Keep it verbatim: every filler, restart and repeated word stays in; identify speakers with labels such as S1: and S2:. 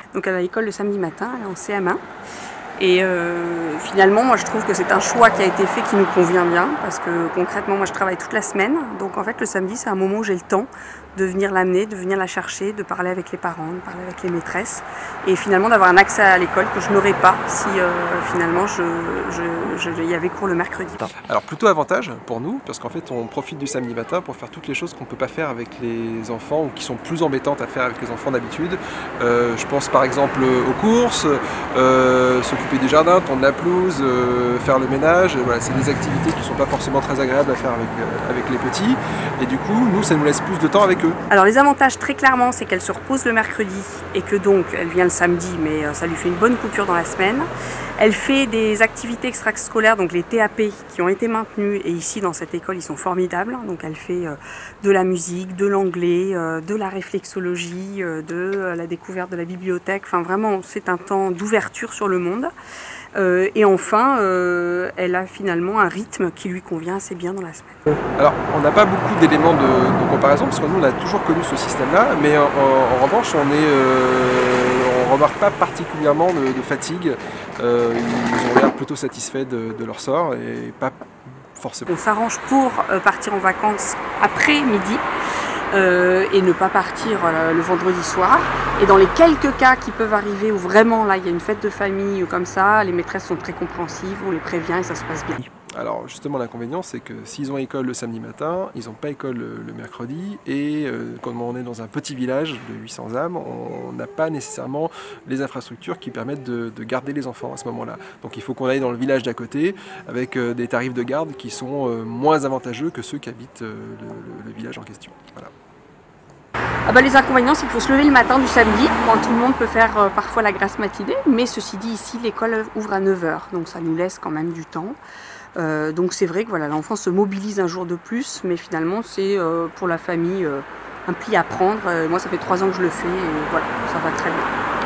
S1: Donc elle a l'école le samedi matin, elle est en C M un. Et euh, finalement, moi je trouve que c'est un choix qui a été fait qui nous convient bien, parce que concrètement, moi je travaille toute la semaine. Donc en fait, le samedi, c'est un moment où j'ai le temps de venir l'amener, de venir la chercher, de parler avec les parents, de parler avec les maîtresses. Et finalement d'avoir un accès à l'école que je n'aurais pas si euh, finalement je, je, je, il y avait cours le mercredi.
S2: Alors plutôt avantage pour nous, parce qu'en fait on profite du samedi matin pour faire toutes les choses qu'on ne peut pas faire avec les enfants ou qui sont plus embêtantes à faire avec les enfants d'habitude. Euh, je pense par exemple aux courses, euh, s'occuper du jardin, tondre la pelouse, euh, faire le ménage. Voilà, c'est des activités qui ne sont pas forcément très agréables à faire avec, euh, avec les petits. Et du coup, nous, ça nous laisse plus de temps avec eux.
S1: Alors les avantages très clairement, c'est qu'elle se repose le mercredi et que donc elle vient le samedi, mais ça lui fait une bonne coupure dans la semaine. Elle fait des activités extrascolaires, donc les T A P qui ont été maintenus, et ici dans cette école ils sont formidables. Donc elle fait de la musique, de l'anglais, de la réflexologie, de la découverte de la bibliothèque. Enfin vraiment, c'est un temps d'ouverture sur le monde. Euh, et enfin, euh, elle a finalement un rythme qui lui convient assez bien dans la semaine.
S2: Alors, on n'a pas beaucoup d'éléments de, de comparaison, parce que nous, on a toujours connu ce système-là, mais en, en, en revanche, on est, euh, on remarque pas particulièrement de, de fatigue. Euh, ils ont l'air plutôt satisfaits de, de leur sort, et pas forcément.
S1: On s'arrange pour euh, partir en vacances après midi. Euh, et ne pas partir euh, le vendredi soir. Et dans les quelques cas qui peuvent arriver où vraiment là il y a une fête de famille ou comme ça, les maîtresses sont très compréhensives, on les prévient et ça se passe bien.
S2: Alors justement l'inconvénient c'est que s'ils ont école le samedi matin, ils n'ont pas école le, le mercredi, et euh, quand on est dans un petit village de huit cents âmes, on n'a pas nécessairement les infrastructures qui permettent de, de garder les enfants à ce moment-là. Donc il faut qu'on aille dans le village d'à côté avec euh, des tarifs de garde qui sont euh, moins avantageux que ceux qui habitent euh, le, le, le village en question. Voilà.
S1: Ah bah les inconvénients, c'est qu'il faut se lever le matin du samedi, quand tout le monde peut faire euh, parfois la grasse matinée, mais ceci dit, ici, l'école ouvre à neuf heures, donc ça nous laisse quand même du temps. Euh, donc c'est vrai que voilà, l'enfant se mobilise un jour de plus, mais finalement, c'est euh, pour la famille euh, un pli à prendre. Euh, moi, ça fait trois ans que je le fais, et voilà, ça va très bien.